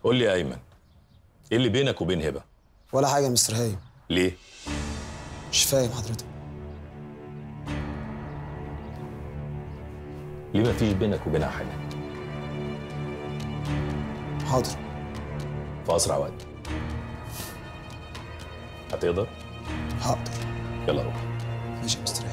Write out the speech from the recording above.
قول لي يا ايمن، ايه اللي بينك وبين هبه؟ ولا حاجه يا مستر هايم. ليه؟ مش فاهم حضرتك. ليه ما فيش بينك وبينها حاجه؟ حاضر. في اسرع وقت. هتقدر؟ حاضر. يلا روح. ماشي يا مستر.